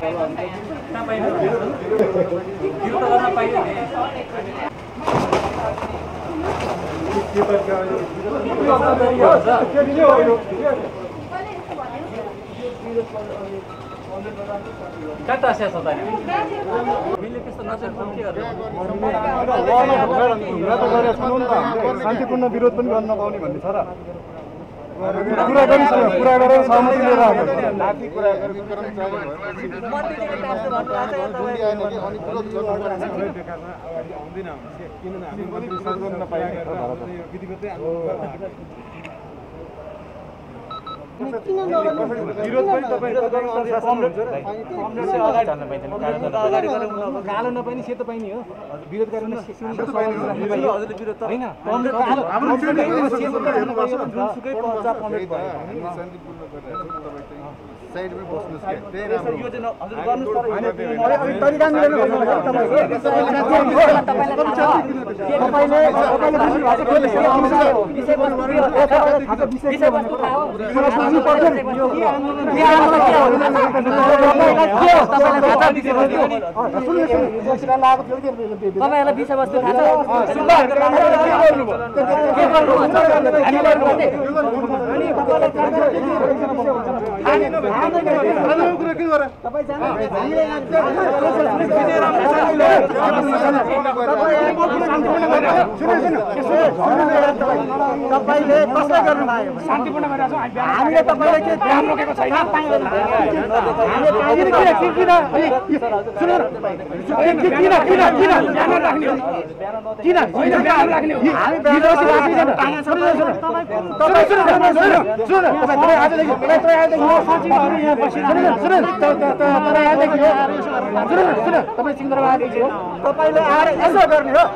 Kata saya tadi. Milik kesenangan pun ke शान्तिपूर्ण विरोध पनि गर्न नपाउने भन्ने छ र कुरा गरेर सहमति लिएर आएको लाठी कुरा गरेर कर्मचारी मन्त्रीले टास्क भन्नु भएको छ अनि विरोध गर्नुपर्छ हुँदैन किन हामी मन्त्री सर्जन नपाएको विधिगतै विरोध पनि तपाईँ अगाडि जान्न पाइँदैन कालो नपाइने सेतो पाइने हो विरोध गरेर हजुरले विरोध होइन जुनसुकै पर्चा कमेन्ट भयो शान्तिपूर्ण साइडमै बस्नुस् के त्यही राम्रो यो चाहिँ हजुर गर्नुस् तर तरिका मिलेन तपाईलाई विषयवस्तु थाहा तपाईले कसलाई गर्नु भयो शान्तिपूर्ण गरिरहेको छौं हामीले तपाईलाई के काम रोकेको छैन तपाईले आएर यसो गर्ने हो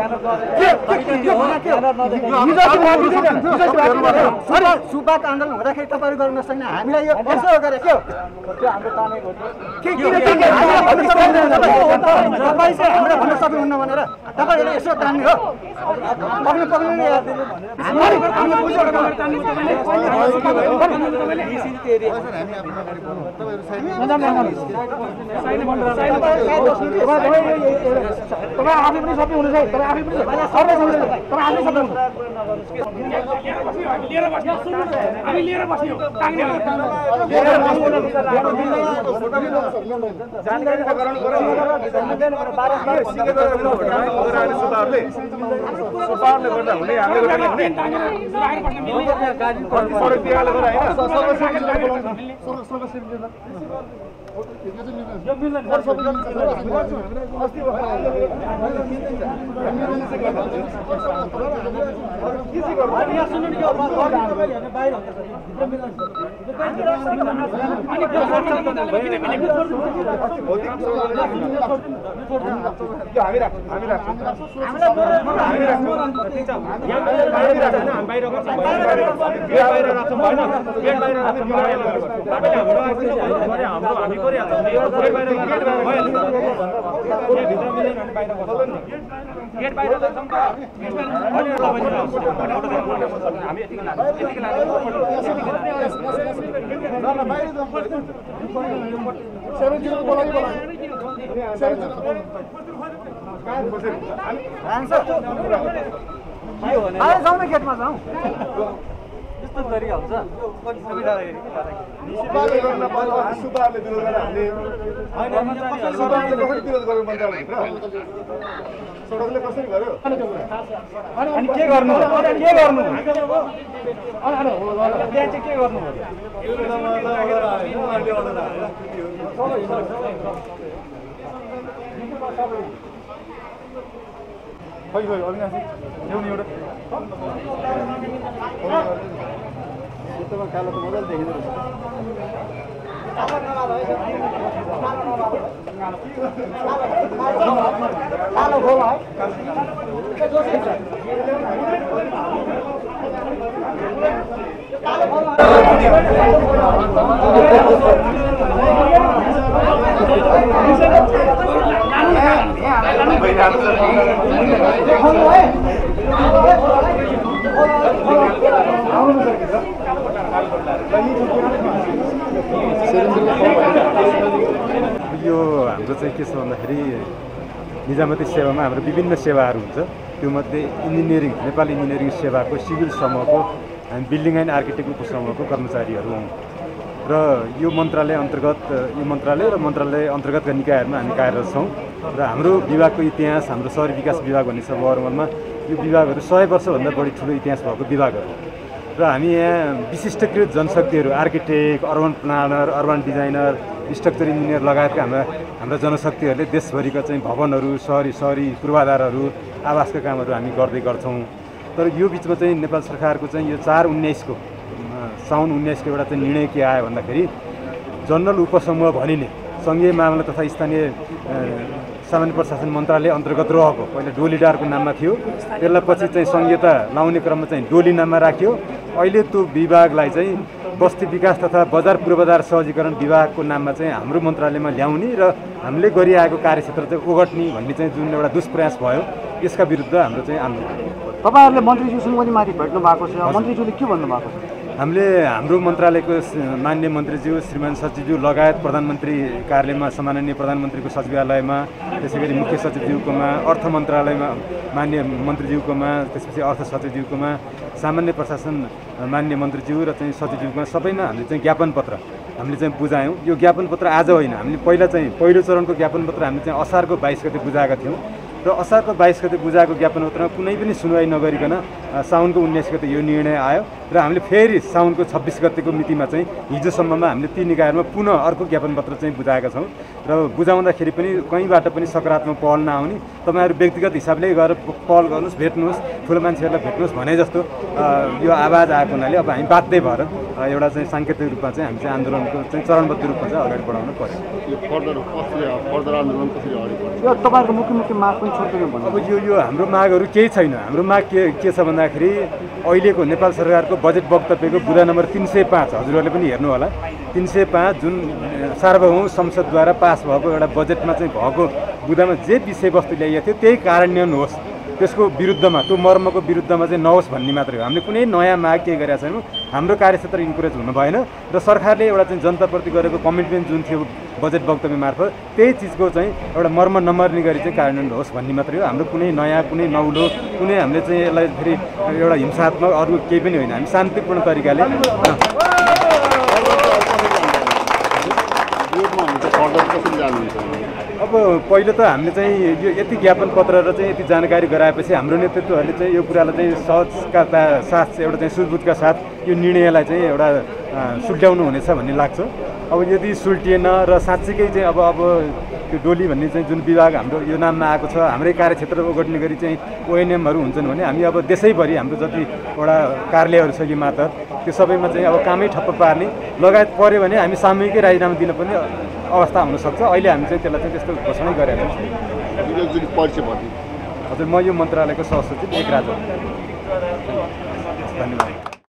सुपाक आन्दोलन हुँदाखेरि तपाईहरु गर्न नसक्ने हामीलाई यो यसो गरे के हो त्यो हाम्रो तानेको तपाई चाहिँ हाम्रो भन्न सक्नुहुन्न भनेर तपाईहरुले यसो तान्ने हो पक्ने याद दिनु हामी बुझ्यो तान्नु तपाईले इसिटी एरिया हामी अगाडि बढ्नु तपाईहरु साइड तपाईँ आफै पनि सबै हुनुहुन्छ तपाईँ आफै पनि सर्वे हुन्छ तपाईँ आफै सबै हुन्छ हामी लिएर बस्यो टाङ्ने जानकारी गराउनु पर्यो बारम्बार सिकेको सुपारले गर्दा हुने हामीले गर्दा हुने सडक दियाले गर्दा हैन यो मिल्दैन अस्ति गेट बाहिर गेटमा जाउँ यस्तो तरिका हुन्छ सुपारले विरोध गरेर हामीले विरोध गर्नु मन सडकले कसरी गर्यो अनि के गर्नु त्यहाँ चाहिँ के गर्नु खै अविनाशी ल्याउने एउटा सेतोमा कालो त मजाले देखिँदो रहेछ कालो खोल है Sering चाहिँ के छ भन्दाखेरि निजामती सेवामा हाम्रो विभिन्न सेवाहरू हुन्छ। त्यो मध्ये इन्जिनियरिङ नेपाल इन्जिनियरिङ सेवाको सिभिल समूहको हामी बिल्डिङ एन्ड आर्किटेक्ट उपसमूहको कर्मचारीहरू हौँ र यो मन्त्रालय अन्तर्गतका निकायहरूमा हामी कार्यरत छौँ र हाम्रो विभागको इतिहास हाम्रो शहरी विकास विभाग भन्ने छ बहरमलमा। यो विभागहरू 100 वर्षभन्दा बढी ठुलो इतिहास भएको विभागहरू र हामी यहाँ विशिष्टकृत जनशक्तिहरू architect, urban planner, urban designer, structure engineer लगायतका हाम्रा जनशक्तिहरूले देशभरिका चाहिँ भवनहरू, सहरी पूर्वाधारहरू, आवासका कामहरू हामी गर्छौँ। तर यो बिचमा चाहिँ नेपाल सरकारको चाहिँ यो साउन 19 को एउटा चाहिँ निर्णय के आयो भन्दाखेरि जनरल उपसमूह भनिने सङ्घीय मामला तथा स्थानीय सामान्य प्रशासन मन्त्रालय अन्तर्गत रहेको पहिला डोलीडारको नाममा थियो, त्यसलाई पछि चाहिँ संहिता लाउने क्रममा चाहिँ डोली नाममा राख्यो। अहिले त्यो विभागलाई चाहिँ बस्ती विकास तथा बजार पूर्वाधार सहजीकरण विभागको नाममा चाहिँ हाम्रो मन्त्रालयमा ल्याउने र हामीले गरिआएको कार्यक्षेत्र चाहिँ ओगट्ने भन्ने चाहिँ जुन एउटा दुष्प्रयास भयो, यसका विरुद्ध हाम्रो चाहिँ आन्दोलन। तपाईँहरूले मन्त्रीज्यूसँग पनि माथि भेट्नु भएको छ, मन्त्रीज्यूले के भन्नुभएको छ? हामीले हाम्रो मन्त्रालयको माननीय मन्त्रीज्यू श्रीमान सचिवज्यू लगायत प्रधानमन्त्री कार्यालयमा सम्माननीय प्रधानमन्त्रीको सचिवालयमा, त्यसै गरी मुख्य सचिवज्यूकोमा, अर्थ मन्त्रालयमा माननीय मन्त्रीज्यूकोमा, त्यसपछि अर्थ सचिवज्यूकोमा, सामान्य प्रशासन माननीय मन्त्रीज्यू र चाहिँ सचिवज्यूकोमा सबैमा हामीले चाहिँ ज्ञापन पत्र हामीले चाहिँ बुझायौँ। यो ज्ञापन पत्र आज होइन, हामीले पहिलो चरणको ज्ञापन पत्र हामीले चाहिँ असारको 22 गते बुझाएका थियौँ र असारको 22 गते बुझाएको ज्ञापन पत्रमा कुनै पनि सुनवाई नगरिकन साउनको 19 गते यो निर्णय आयो र हामीले फेरि साउनको 26 गतेको मितिमा चाहिँ हिजोसम्ममा हामीले ती निकायहरूमा पुनः अर्को ज्ञापन पत्र चाहिँ बुझाएका छौँ र बुझाउँदाखेरि पनि कहीँबाट पनि सकारात्मक पहल नआउने, तपाईँहरू व्यक्तिगत हिसाबले गएर पहल गर्नुहोस्, भेट्नुहोस्, ठुलो मान्छेहरूलाई भेट्नुहोस् भने जस्तो यो आवाज आएको हुनाले अब हामी बाध्य भएर एउटा चाहिँ साङ्केतिक रूपमा चाहिँ हामी चाहिँ आन्दोलनको चाहिँ चरणबद्ध रूपमा चाहिँ अगाडि बढाउनु पर्यो। यो तपाईँहरूको मुख्य माग पनि छोड्दैन भन्नु? अब यो हाम्रो मागहरू केही छैन। हाम्रो माग के छ भन्दाखेरि अहिलेको नेपाल सरकारको बजेट वक्तव्यको बुँदा नम्बर 305, हजुरहरूले पनि हेर्नु होला, 305 जुन सार्वभौम संसदद्वारा पास भएको एउटा बजेटमा चाहिँ भएको बुँदामा जे विषयवस्तु ल्याइएको थियो त्यही कार्यान्वयन होस्, त्यसको विरुद्धमा त्यो मर्मको विरुद्धमा चाहिँ नहोस् भन्ने मात्रै हो। हामीले कुनै नयाँ माग केही गरेका छैनौँ। हाम्रो कार्यक्षेत्र इन्करेज हुनु भएन र सरकारले एउटा चाहिँ जनताप्रति गरेको कमिटमेन्ट जुन थियो बजेट वक्तव्य मार्फत त्यही चिजको चाहिँ एउटा मर्म नमर्ने गरी चाहिँ कार्यान्वयन होस् भन्ने मात्रै हो। हाम्रो कुनै नयाँ, कुनै नौलो, कुनै हामीले चाहिँ यसलाई फेरि एउटा हिंसात्मक अरू केही पनि होइन। हामी शान्तिपूर्ण तरिकाले अब पहिलो त हामीले चाहिँ यो यति ज्ञापन पत्र र चाहिँ यति जानकारी गराएपछि हाम्रो नेतृत्वहरूले चाहिँ यो कुरालाई चाहिँ सहजका साथ एउटा चाहिँ सुझबुझका साथ यो निर्णयलाई चाहिँ एउटा सुल्ट्याउनु हुनेछ भन्ने लाग्छ। अब यदि सुल्टिएन र साँच्चीकै चाहिँ अब त्यो डोली भन्ने चाहिँ जुन विभाग हाम्रो यो नाममा आएको छ, हाम्रै कार्यक्षेत्र ओगट्ने गरी चाहिँ ओएनएमहरू हुन्छन् भने हामी अब देशैभरि हाम्रो जतिवटा कार्यालयहरू छ यो मात्र त्यो सबैमा चाहिँ अब कामै ठप्प पार्ने लगायत पऱ्यो भने हामी सामूहिकै राजीनामा दिन पनि अवस्था हुनसक्छ। अहिले हामी चाहिँ त्यसलाई चाहिँ त्यस्तो घोषणा गरेका छौँ। हजुर, म यो मन्त्रालयको सहसचिव 1 राजा। धन्यवाद।